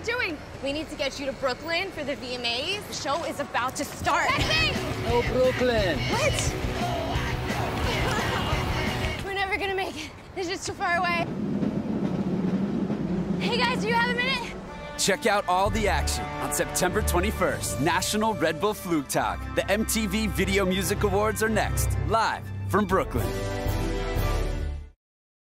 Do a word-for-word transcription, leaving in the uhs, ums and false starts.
doing? We need to get you to Brooklyn for the V M As. The show is about to start. Taxi! Oh, Brooklyn. What? We're never gonna make it. This is too far away. Hey guys, do you have a minute? Check out all the action on September twenty-first, National Red Bull Flugtag. The M T V Video Music Awards are next, live from Brooklyn.